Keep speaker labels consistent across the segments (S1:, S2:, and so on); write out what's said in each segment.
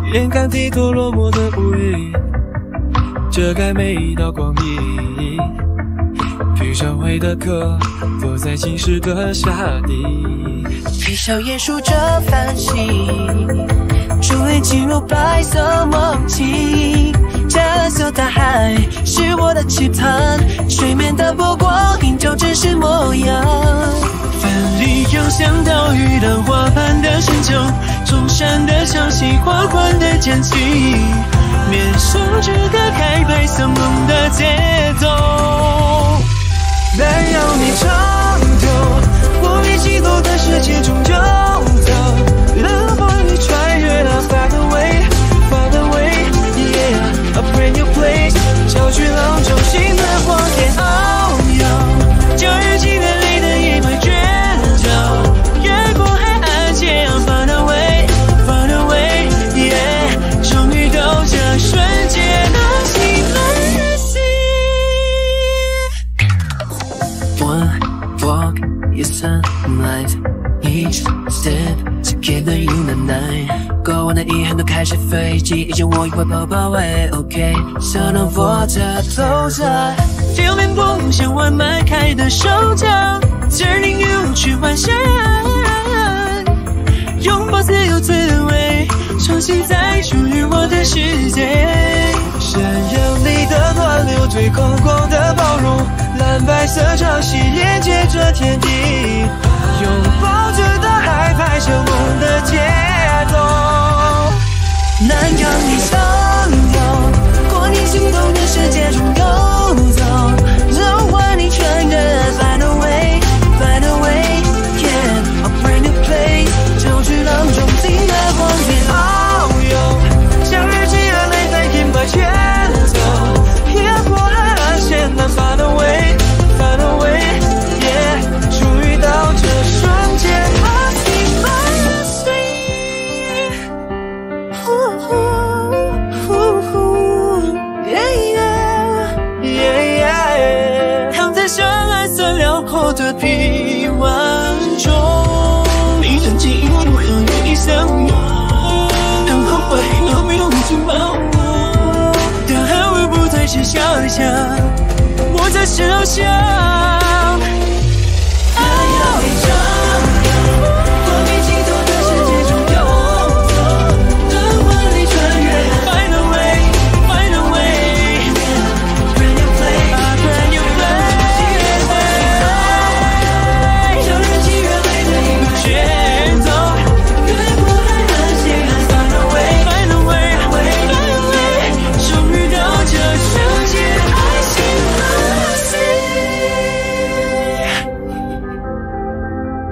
S1: 眼看低头落寞的乌云，遮盖每一道光影。平常会的课，都在寝室的下底。
S2: 皮笑也数着繁星，终于进入白色梦境。这座大海是我的期盼，水面的波光映照真实模样。
S1: 奋力扬向岛屿浪花般的深秋，中山的潮汐缓缓的渐起，面上只隔开白色梦的节奏。但要你长久，我一起走的世界中游走，浪花里穿越了 far away far away yeah a brand new place， 找去浪中心的光点遨游，旧日记远离的一枚卷轴，越过海岸线 far away far away yeah， 终于到这瞬间的心来的心。One walk is sunlight, each step together in the night。过往的遗憾都开始飞机，以前我以为跑跑会 OK， 手能握着走着，就连梦想完迈开的手掌 ，Turning you 去幻想，拥抱自由滋味，重新再属于我的世界。山羊里的暖流，最空旷的包容，蓝白色潮汐连接着天地，拥抱着大海，拍着梦的节奏。
S2: 南洋你相拥，过你心动的世界中游走，浪花你穿越 ，Find a way，Find a way，Yeah，a brand new place， 就去浪中心的光点遨游，
S1: 像日记眼泪在银白卷走，越过海岸线难 Find a way，Find a way，Yeah， 终于到这瞬间 I see I see。躺在深蓝色辽阔的臂弯中，你曾经以为我要与你相拥，很后悔有没有去抱我，但还会不再是想象，我在设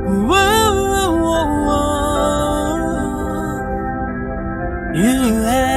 S1: 想。You